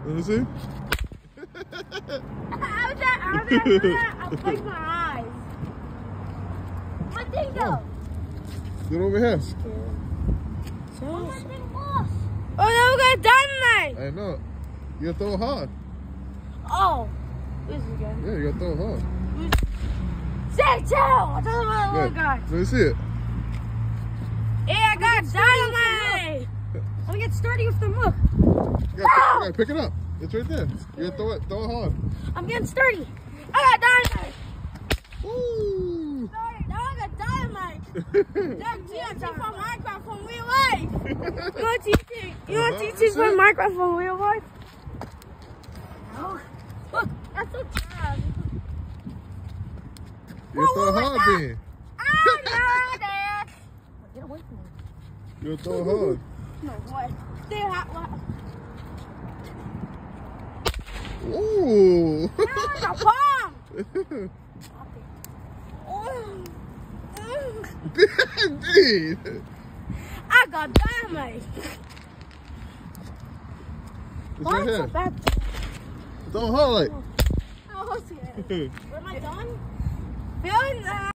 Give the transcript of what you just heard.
Let me see. I'll close my eyes. My thing though. Get over here. My thing lost. Oh, now we got dynamite. I know. You gotta throw it hard. Oh. This is good. Yeah, you gotta throw it hard. Say chill. I told him about the little guy. Let me see it. Yeah, I got dynamite. I'm gonna get sturdy with the hook. You gotta pick it up. It's right there. You gotta throw it hard. I'm getting sturdy. I got dynamite. Woo! Sorry, now I got dynamite. That's TNT from Minecraft from real life. You want TNT from Minecraft from real life? Oh, look, that's so bad. You gotta throw it hard then. Oh, no, Dad. Get away from me. You gotta throw it hard. No way. Stay hot. Ooh! No, palm. Dude! I got dynamite. It's Why right is here. it bad? Throw it hard like. Oh, am I done? Feeling that.